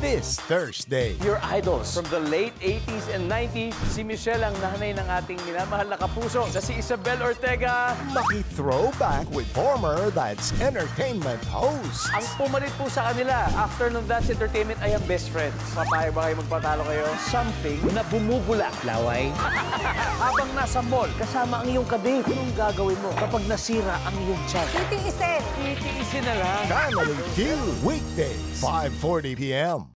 this Thursday. Your idols from the late 80s and 90s. Si Michelle ang nanay ng ating minamahal na kapuso na si Isabel Ortega. Maki-throwback with former That's Entertainment host. Ang pumalit po sa kanila, after nung That's Entertainment, ay ang best friends. Papayag ba kayo magpatalo kayo? Something na bumubula. Laway. Habang nasa mall, kasama ang iyong kadate. Anong gagawin mo kapag nasira ang iyong chat? Titiisin. Titiisin na lang. Family Feud, weekdays, 5:40 p.m.